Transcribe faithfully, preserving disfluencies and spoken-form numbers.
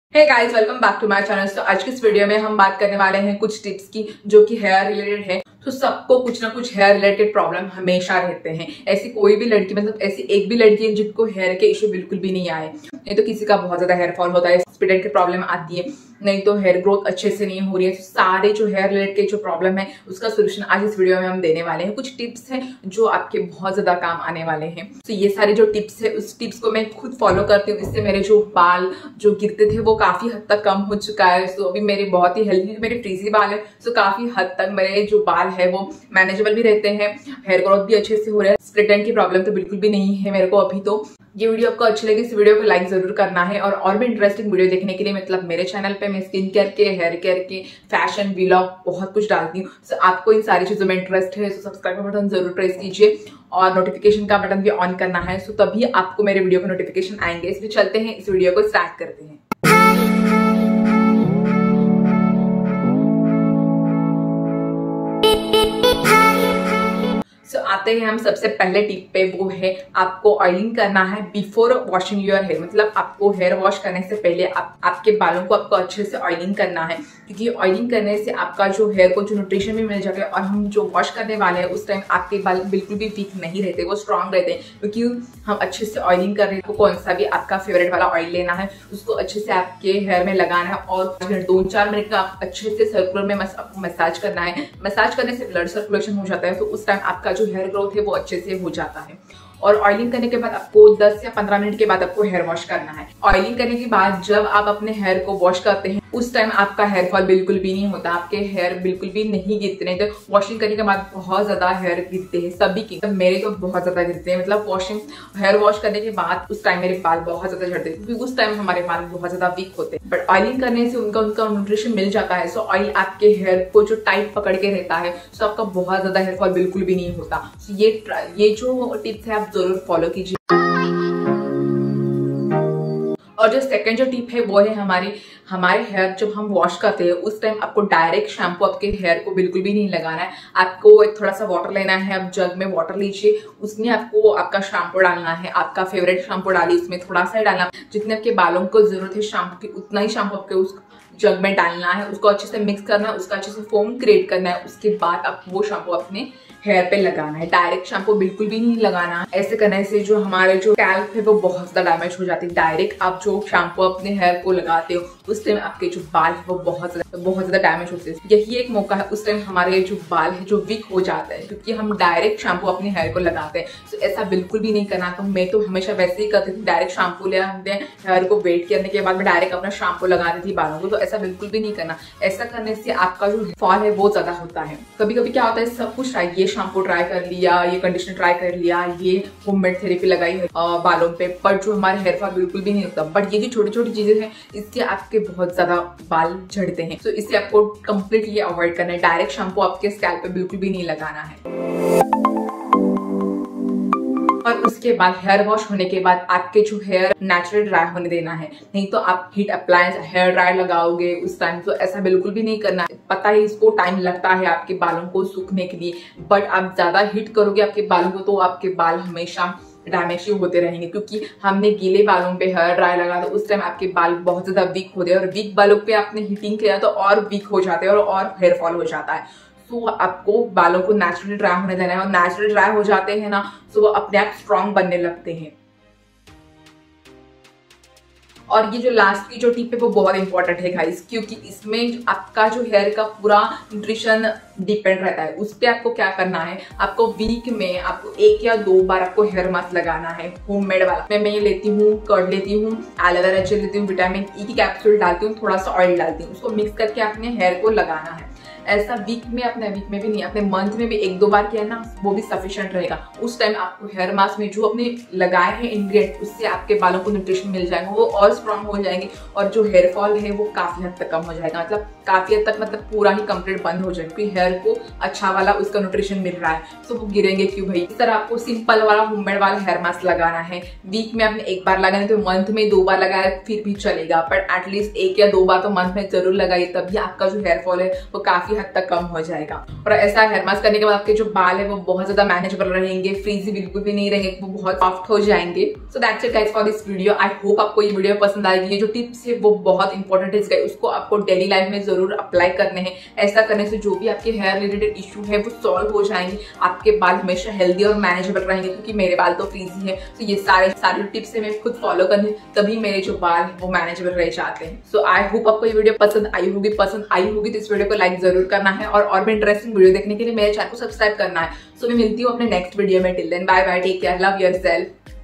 Hey guys, welcome back to my channel. तो आज की इस वीडियो में हम बात करने वाले हैं कुछ टिप्स की जो कि हेयर रिलेटेड है। तो सबको कुछ ना कुछ हेयर रिलेटेड प्रॉब्लम हमेशा रहते हैं। ऐसी कोई भी लड़की, मतलब ऐसी एक भी लड़की है जिनको हेयर के इश्यू बिल्कुल भी नहीं आए। नहीं तो किसी का बहुत ज्यादा हेयर फॉल होता है, स्पिडेंट की प्रॉब्लम आती है, नहीं तो हेयर ग्रोथ अच्छे से नहीं हो रही है। तो सारे जो हेयर रिलेटेड के जो प्रॉब्लम है उसका सोल्यूशन आज इस वीडियो में हम देने वाले हैं। कुछ टिप्स हैं जो आपके बहुत ज्यादा काम आने वाले हैं। तो ये सारे जो टिप्स है उस टिप्स को मैं खुद फॉलो करती हूँ। इससे मेरे जो बाल जो गिरते थे वो काफी हद तक कम हो चुका है। तो अभी मेरे बहुत ही हेल्दी, मेरे फ्रीजी बाल है, तो काफी हद तक मेरे जो बाल है वो मैनेजेबल भी रहते हैं, हेयर ग्रोथ भी अच्छे से हो रहा है, स्प्लिट एंड की प्रॉब्लम तो बिल्कुल भी नहीं है मेरे को अभी। तो ये वीडियो आपको अच्छी लगी, इस वीडियो को लाइक जरूर करना है। और और भी इंटरेस्टिंग वीडियो देखने के लिए मतलब मेरे चैनल पे मैं स्किन केयर के, हेयर केयर के, फैशन, व्लॉग बहुत कुछ डालती हूँ। तो आपको इन सारी चीजों में इंटरेस्ट है तो सब्सक्राइब का बटन जरूर प्रेस कीजिए और नोटिफिकेशन का बटन भी ऑन करना है, तो तभी आपको मेरे वीडियो के नोटिफिकेशन आएंगे। इसलिए चलते हैं, इस वीडियो को स्टार्ट करते हैं। So, आते हैं हम सबसे पहले टिप पे, वो है आपको ऑयलिंग करना है बिफोर वॉशिंग योर हेयर। मतलब आपको हेयर वॉश करने से पहले आप, आपके बालों को आपको अच्छे से ऑयलिंग करना है, क्योंकि ऑयलिंग करने से आपका जो हेयर को जो न्यूट्रिशन भी मिल जाता है। और हम जो वॉश करने वाले हैं उस टाइम आपके बाल बिल्कुल भी वीक नहीं रहते, वो स्ट्रांग रहते हैं, क्योंकि हम अच्छे से ऑयलिंग कर रहे हैं। कौन सा भी आपका फेवरेट वाला ऑयल लेना है, उसको अच्छे से आपके हेयर में लगाना है और दो चार मिनट का अच्छे से सर्कुलर में आपको मसाज करना है। मसाज करने से ब्लड सर्कुलेशन हो जाता है, तो उस टाइम आपका जो हेयर ग्रोथ है वो अच्छे से हो जाता है। और ऑयलिंग करने के बाद आपको दस या पंद्रह मिनट के बाद आपको हेयर वॉश करना है। ऑयलिंग करने के बाद जब आप अपने हेयर को वॉश करते हैं उस टाइम आपका हेयर फॉल बिल्कुल भी नहीं होता, आपके हेयर बिल्कुल भी नहीं गिरते। नहीं तो वॉशिंग करने के बाद बहुत ज्यादा हेयर गिरते हैं सभी की, तो मेरे तो बहुत ज्यादा गिरते हैं। मतलब वॉशिंग हेयर वॉश करने के बाद उस टाइम मेरे बाल बहुत ज्यादा झड़ते हैं, क्योंकि उस टाइम हमारे बाल बहुत ज्यादा वीक होते हैं। बट ऑयलिंग करने से उनका उनका न्यूट्रिशन मिल जाता है। सो ऑयल आपके हेयर को जो टाइट पकड़ के रहता है, सो आपका बहुत ज्यादा हेयर फॉल बिल्कुल भी नहीं होता। सो ये ये जो टिप्स है आप जरूर फॉलो कीजिए। और जो सेकंड जो टिप है वो है हमारी हमारे हेयर जब हम वॉश करते हैं उस टाइम आपको डायरेक्ट शैम्पू आपके हेयर को बिल्कुल भी नहीं लगाना है। आपको एक थोड़ा सा वाटर लेना है, आप जग में वाटर लीजिए, उसमें आपको आपका शैम्पू डालना है, आपका फेवरेट शैम्पू डालिए, उसमें थोड़ा सा ही डालना, जितने आपके बालों को जरूरत है शैम्पू की उतना ही शैम्पू आपके उस जग में डालना है। उसको अच्छे से मिक्स करना है, उसका अच्छे से फोम क्रिएट करना है। उसके बाद आप वो शैम्पू अपने हेयर पे लगाना है। डायरेक्ट शैम्पू बिल्कुल भी नहीं लगाना। ऐसे करने से जो हमारे जो स्कैल्प है वो बहुत ज्यादा डैमेज हो जाती है। डायरेक्ट आप जो शैम्पू अपने हेयर को लगाते हो उस टाइम आपके जो बाल है वो बहुत ज्यादा बहुत ज्यादा डैमेज होते हैं। यही एक मौका है, उस टाइम हमारे जो बाल है जो वीक हो जाता है, क्योंकि हम डायरेक्ट शैम्पू अपने हेयर को लगाते हैं। तो ऐसा बिल्कुल भी नहीं करना। तो मैं तो हमेशा वैसे ही करती थी, डायरेक्ट शैम्पू ले आते हैं, हेयर को वेट करने के बाद मैं डायरेक्ट अपना शैम्पू लगा रही थी बालों को। तो ऐसा बिल्कुल भी नहीं करना। ऐसा करने से आपका जो फॉल है वो ज्यादा होता है। कभी कभी क्या होता है, सब कुछ ट्राई, ये शैम्पू ट्राई कर लिया, ये कंडीशनर ट्राई कर लिया, ये होममेड थेरेपी लगाई है बालों पे, पर जो हमारे हेयर फॉल बिल्कुल भी नहीं होता। बट ये जो छोटी छोटी चीजें हैं इससे आपके बहुत ज्यादा बाल झड़ते हैं। तो इससे आपको कंप्लीटली अवॉइड करना है। डायरेक्ट शैम्पू आपके स्कैल्प पे बिल्कुल भी नहीं लगाना है। और उसके बाद हेयर वॉश होने के बाद आपके जो हेयर नेचुरल ड्राई होने देना है। नहीं तो आप हीट अप्लायंस हेयर ड्राई लगाओगे उस टाइम, तो ऐसा बिल्कुल भी नहीं करना है। पता है इसको टाइम लगता है आपके बालों को सूखने के लिए, बट आप ज्यादा हीट करोगे आपके बालों को तो आपके बाल हमेशा डैमेज ही होते रहेंगे। क्योंकि हमने गीले बालों पे हेयर ड्राई लगा तो उस टाइम आपके बाल बहुत ज्यादा वीक होते हैं, और वीक बालों पे आपने हीटिंग किया तो और वीक हो जाते हैं और, और हेयर फॉल हो जाता है। तो आपको बालों को नेचुरली ड्राई होने देना है, और नेचुरली ड्राई हो जाते हैं ना तो वो अपने आप स्ट्रांग बनने लगते हैं। और ये जो लास्ट की जो टिप है वो बहुत इंपॉर्टेंट है गाइस, क्योंकि इसमें आपका जो हेयर का पूरा न्यूट्रिशन डिपेंड रहता है। उस पर आपको क्या करना है, आपको वीक में आपको एक या दो बार आपको हेयर मास्क लगाना है, होममेड वाला। मैं मैं ये लेती हूँ, कर्ड लेती हूँ, एलोवेरा जेल लेती हूँ, विटामिन ई की कैप्सूल डालती हूँ, थोड़ा सा ऑयल डालती हूँ, उसको मिक्स करके अपने हेयर को लगाना है। ऐसा वीक में, अपने वीक में भी नहीं, अपने मंथ में भी एक दो बार किया ना वो भी सफिशिएंट रहेगा। उस टाइम आपको हेयर मास्क में जो अपने लगाए हैं इंग्रेडिएंट, उससे आपके बालों को न्यूट्रिशन मिल जाएगा, वो और स्ट्रांग हो जाएंगे, और जो हेयर फॉल है वो काफी हद तक कम हो जाएगा। मतलब काफी हद तक मतलब पूरा ही कंप्लीट बंद हो जाएगा, क्योंकि हेयर को अच्छा वाला उसका न्यूट्रिशन मिल रहा है, तो वो गिरेंगे क्यों भाई। इस तरह आपको सिंपल वाला होममेड वाला हेयर मास्क लगाना है। वीक में आपने एक बार लगाना, तो मंथ में दो बार लगाया फिर भी चलेगा, बट एटलीस्ट एक या दो बार तो मंथ में जरूर लगाइए, तभी आपका जो हेयर फॉल है वो काफी हद तक कम हो जाएगा। और ऐसा हेयर मास्क करने के बाद आपके जो बाल है वो बहुत ज्यादा मैनेजेबल रहेंगे, फ्रीजी बिल्कुल भी नहीं रहेंगे, वो बहुत सॉफ्ट हो जाएंगे। So that's it guys for this video. I hope आपको ये वीडियो पसंद आएगी। ये जो टिप्स है वो बहुत इंपॉर्टेंट है, उसको आपको डेली लाइफ में जरूर अप्लाई करने हैं। ऐसा करने से जो भी आपके हेयर रिलेटेड इशू है वो सॉल्व हो जाएंगे, आपके बाल हमेशा हेल्दी और मैनेजेबल रहेंगे, क्योंकि मेरे बाल तो फ्रीजी है। तो ये सारे सारे टिप्स है मैं खुद फॉलो करनी, तभी मेरे जो बाल है वो मैनेजेबल रह जाते हैं। सो आई होप आपको ये वीडियो पसंद आई होगी। पसंद आई होगी तो इस वीडियो को लाइक जरूर करना है, और और भी इंटरेस्टिंग वीडियो देखने के लिए मेरे चैनल को सब्सक्राइब करना है। सो मैं मिलती हूँ अपने नेक्स्ट वीडियो में। Till then bye bye, take care, love yourself.